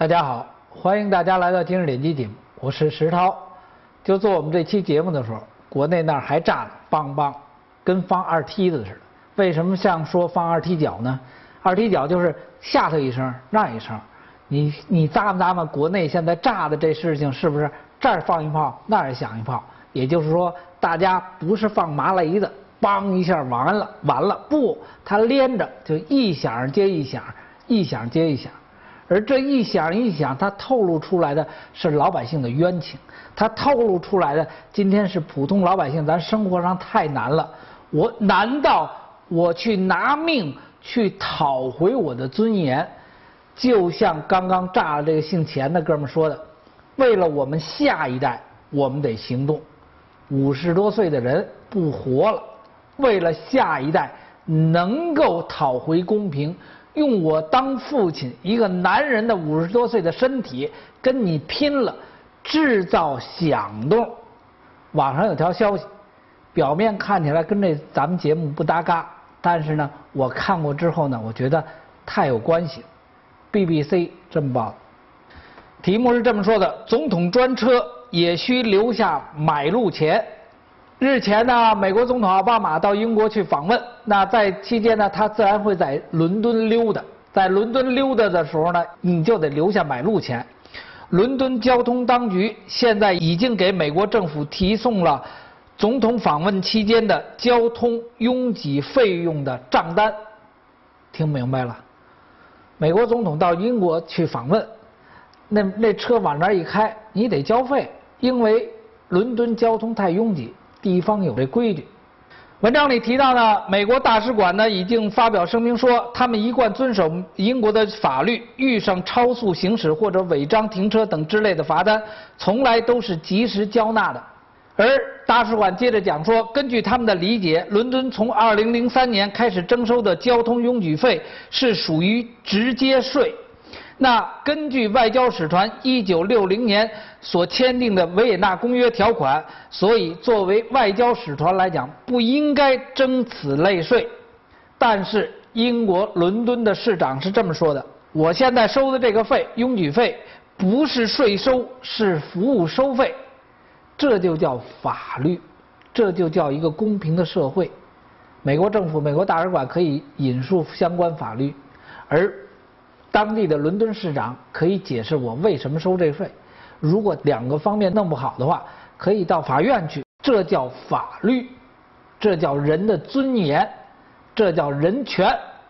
大家好，欢迎大家来到今日点击节目，我是石涛。就做我们这期节目的时候，国内那儿还炸得梆梆，跟放二踢子似的。为什么像说放二踢脚呢？二踢脚就是下头一声，那一声。你咂摸国内现在炸的这事情是不是这儿放一炮，那儿响一炮？也就是说，大家不是放麻雷子，梆一下完了，不，它连着就一响接一响，一响接一响。而这一响一响，它透露出来的是老百姓的冤情，它透露出来的今天是普通老百姓，咱生活上太难了。难道我去拿命去讨回我的尊严？就像刚刚炸了这个姓钱的哥们说的，为了我们下一代，我们得行动。50多岁的人不活了，为了下一代能够讨回公平，用我当父亲一个男人的50多岁的身体跟你拼了，制造响动。网上有条消息，表面看起来跟这咱们节目不搭嘎，但是呢，我看过之后呢，我觉得太有关系了。BBC 这么报，题目是这么说的：总统专车也需留下买路钱。日前呢，美国总统奥巴马到英国去访问，那在期间呢，他自然会在伦敦溜达。在伦敦溜达的时候呢，你就得留下买路钱。伦敦交通当局现在已经给美国政府提送了总统访问期间的交通拥挤费用的账单。听明白了？美国总统到英国去访问，那车往那儿一开，你得交费，因为伦敦交通太拥挤，地方有这规矩。文章里提到呢，美国大使馆呢已经发表声明说，他们一贯遵守英国的法律，遇上超速行驶或者违章停车等之类的罚单，从来都是及时交纳的。而大使馆接着讲说，根据他们的理解，伦敦从2003年开始征收的交通拥挤费是属于直接税。那根据外交使团1960年所签订的维也纳公约条款，所以作为外交使团来讲，不应该征此类税。但是英国伦敦的市长是这么说的：我现在收的这个费，拥挤费，不是税收，是服务收费。这就叫法律，这就叫一个公平的社会。美国政府、美国大使馆可以引述相关法律，而当地的伦敦市长可以解释我为什么收这个税。如果两个方面弄不好的话，可以到法院去。这叫法律，这叫人的尊严，这叫人权。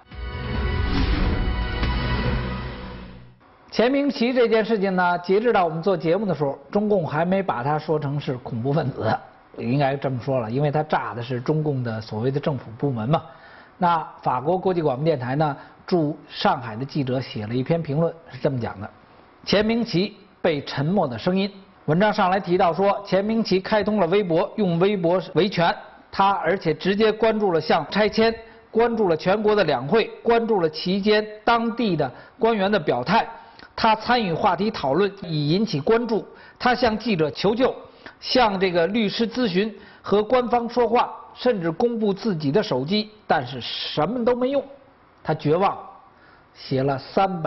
钱明奇这件事情呢，截止到我们做节目的时候，中共还没把它说成是恐怖分子，应该这么说了，因为他炸的是中共的所谓的政府部门嘛。那法国国际广播电台呢驻上海的记者写了一篇评论，是这么讲的：钱明奇被沉默的声音。文章上来提到说，钱明奇开通了微博，用微博维权，他而且直接关注了像拆迁，关注了全国的两会，关注了期间当地的官员的表态。他参与话题讨论以引起关注，他向记者求救，向这个律师咨询，和官方说话，甚至公布自己的手机，但是什么都没用。他绝望，写了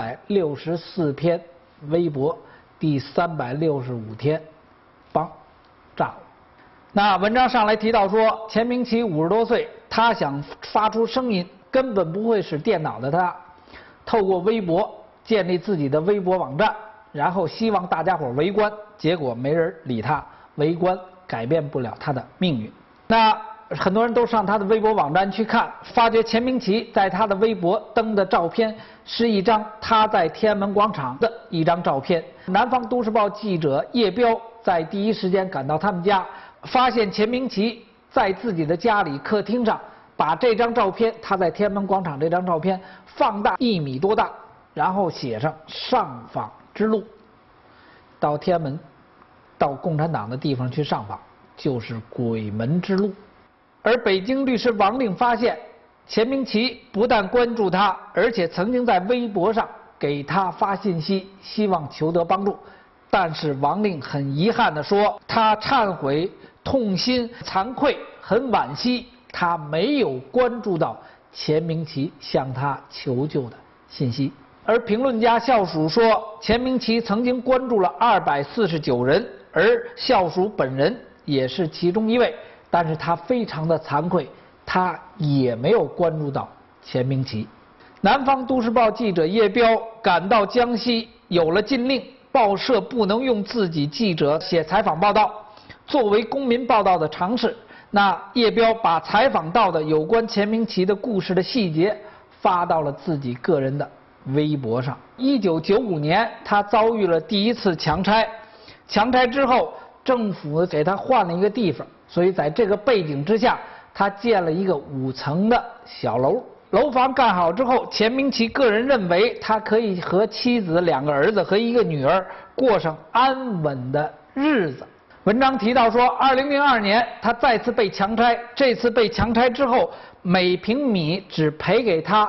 364篇微博，第365天，梆，炸了。那文章上来提到说，钱明奇50多岁，他想发出声音，根本不会使电脑的他，透过微博建立自己的微博网站，然后希望大家伙围观，结果没人理他，围观改变不了他的命运。那很多人都上他的微博网站去看，发觉钱明奇在他的微博登的照片是一张他在天安门广场的一张照片。南方都市报记者叶彪在第一时间赶到他们家，发现钱明奇在自己的家里客厅上把这张照片，他在天安门广场这张照片放大1米多大，然后写上上访之路，到天安门，到共产党的地方去上访，就是鬼门之路。而北京律师王令发现，钱明奇不但关注他，而且曾经在微博上给他发信息，希望求得帮助。但是王令很遗憾地说，他忏悔、痛心、惭愧，很惋惜，他没有关注到钱明奇向他求救的信息。 而评论家校署说，钱明奇曾经关注了249人，而校署本人也是其中一位，但是他非常的惭愧，他也没有关注到钱明奇。南方都市报记者叶彪赶到江西，有了禁令，报社不能用自己记者写采访报道，作为公民报道的尝试，那叶彪把采访到的有关钱明奇的故事的细节发到了自己个人的微博上。1995年，他遭遇了第一次强拆，强拆之后，政府给他换了一个地方，所以在这个背景之下，他建了一个5层的小楼。楼房干好之后，钱明奇个人认为他可以和妻子、2个儿子和1个女儿过上安稳的日子。文章提到说，2002年他再次被强拆，这次被强拆之后，每平米只赔给他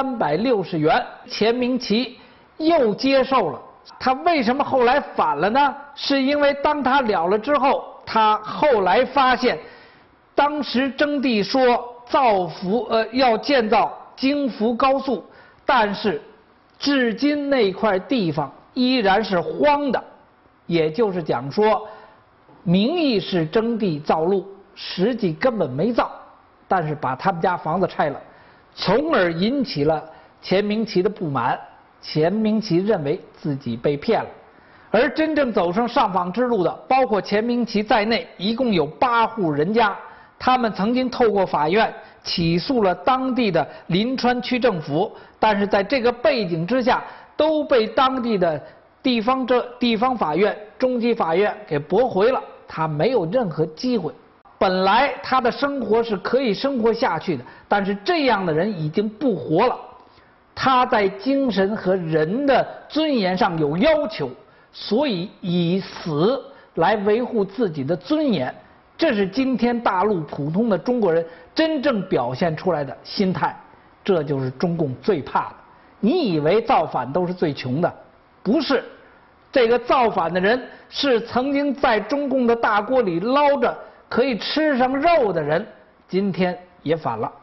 360元。钱明奇又接受了。他为什么后来反了呢？是因为当他了了之后，他后来发现，当时征地说要建造京福高速，但是至今那块地方依然是荒的，也就是讲说，名义是征地造路，实际根本没造，但是把他们家房子拆了，从而引起了钱明奇的不满。钱明奇认为自己被骗了，而真正走上上访之路的，包括钱明奇在内，一共有8户人家。他们曾经透过法院起诉了当地的临川区政府，但是在这个背景之下，都被当地的地方法院、中级法院给驳回了。他没有任何机会。本来他的生活是可以生活下去的，但是这样的人已经不活了。他在精神和人的尊严上有要求，所以以死来维护自己的尊严。这是今天大陆普通的中国人真正表现出来的心态，这就是中共最怕的。你以为造反都是最穷的？不是，这个造反的人是曾经在中共的大锅里捞着可以吃上肉的人，今天也反了。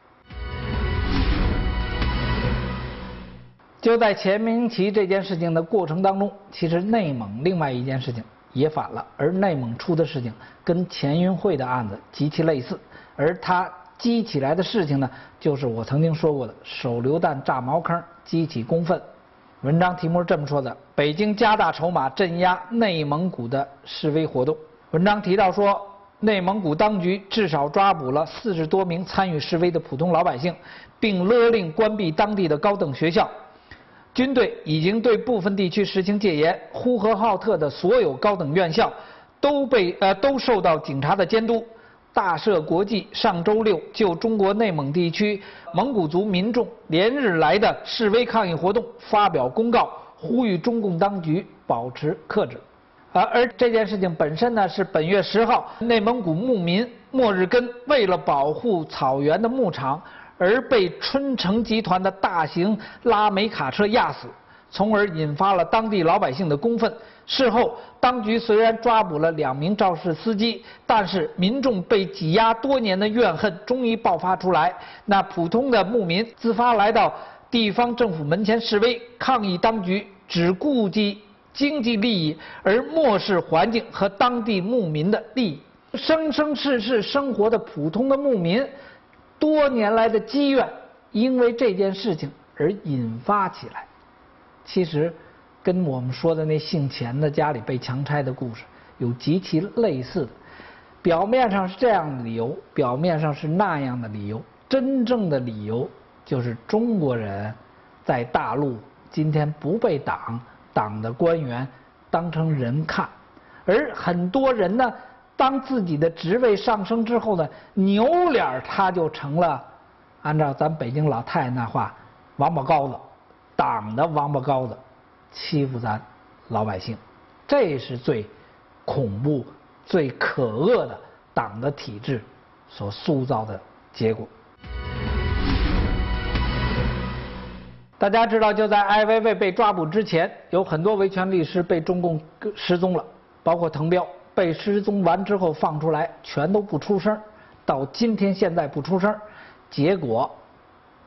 就在钱明奇这件事情的过程当中，其实内蒙另外一件事情也反了，而内蒙出的事情跟钱运会的案子极其类似，而它激起来的事情呢，就是我曾经说过的手榴弹炸茅坑，激起公愤。文章题目是这么说的：北京加大筹码镇压内蒙古的示威活动。文章提到说，内蒙古当局至少抓捕了40多名参与示威的普通老百姓，并勒令关闭当地的高等学校。军队已经对部分地区实行戒严，呼和浩特的所有高等院校都受到警察的监督。大社国际上周6就中国内蒙地区蒙古族民众连日来的示威抗议活动发表公告，呼吁中共当局保持克制。而这件事情本身呢，是本月10号，内蒙古牧民莫日根为了保护草原的牧场，而被春城集团的大型拉煤卡车压死，从而引发了当地老百姓的公愤。事后，当局虽然抓捕了2名肇事司机，但是民众被挤压多年的怨恨终于爆发出来。那普通的牧民自发来到地方政府门前示威，抗议当局只顾及经济利益，而漠视环境和当地牧民的利益。生生世世生活的普通的牧民，多年来的积怨，因为这件事情而引发起来。其实跟我们说的那姓钱的家里被强拆的故事有极其类似的，表面上是这样的理由，表面上是那样的理由，真正的理由就是中国人在大陆今天不被党的官员当成人看，而很多人呢，当自己的职位上升之后呢，扭脸他就成了，按照咱北京老太太那话，王八羔子，党的王八羔子，欺负咱老百姓，这是最恐怖、最可恶的党的体制所塑造的结果。大家知道，就在艾薇薇被抓捕之前，有很多维权律师被中共失踪了，包括滕彪，被失踪完之后放出来，全都不出声，到今天现在不出声，结果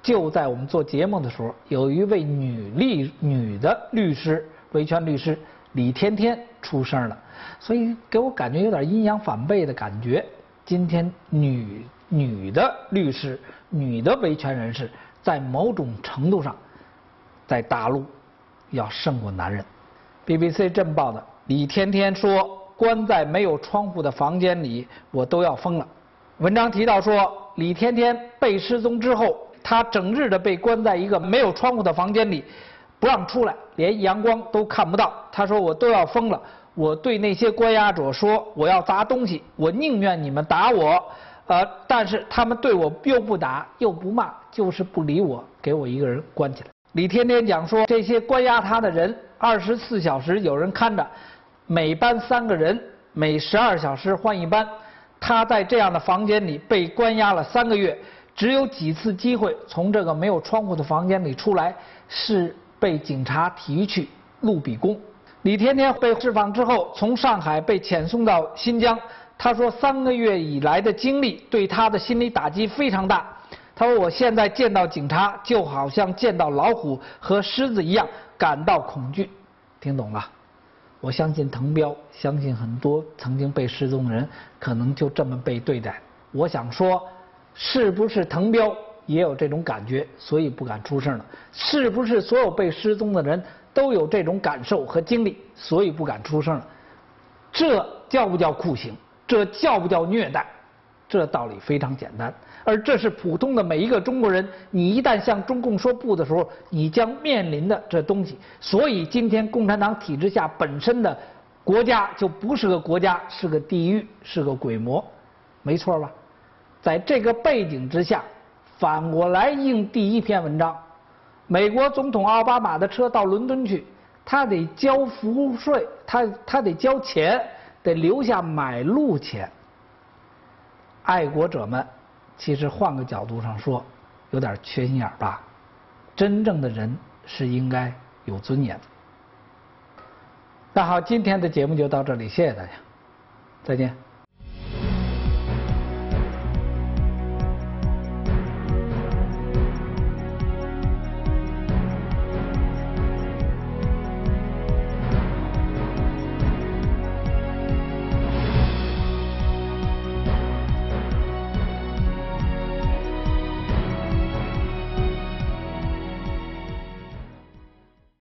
就在我们做节目的时候，有一位女的律师，维权律师李天天出声了，所以给我感觉有点阴阳反背的感觉。今天女的律师、女的维权人士，在某种程度上，在大陆要胜过男人。BBC 正报的李天天说：“关在没有窗户的房间里，我都要疯了。”文章提到说，李天天被失踪之后，他整日的被关在一个没有窗户的房间里，不让出来，连阳光都看不到。他说：“我都要疯了。我对那些关押者说，我要砸东西，我宁愿你们打我，但是他们对我又不打又不骂，就是不理我，给我一个人关起来。”李天天讲说，这些关押他的人24小时有人看着，每班3个人，每12小时换一班。他在这样的房间里被关押了3个月，只有几次机会从这个没有窗户的房间里出来，是被警察提去录笔供。李天天被释放之后，从上海被遣送到新疆。他说，3个月以来的经历对他的心理打击非常大。他说，我现在见到警察就好像见到老虎和狮子一样，感到恐惧。听懂了？我相信滕彪，相信很多曾经被失踪的人可能就这么被对待。我想说，是不是滕彪也有这种感觉，所以不敢出声了？是不是所有被失踪的人都有这种感受和经历，所以不敢出声了？这叫不叫酷刑？这叫不叫虐待？这道理非常简单，而这是普通的每一个中国人，你一旦向中共说不的时候，你将面临的这东西。所以今天共产党体制下本身的国家就不是个国家，是个地狱，是个鬼魔，没错吧？在这个背景之下，反过来应第一篇文章，美国总统奥巴马的车到伦敦去，他得交服务税，他得交钱，得留下买路钱。爱国者们，其实换个角度上说，有点缺心眼吧。真正的人是应该有尊严的。那好，今天的节目就到这里，谢谢大家，再见。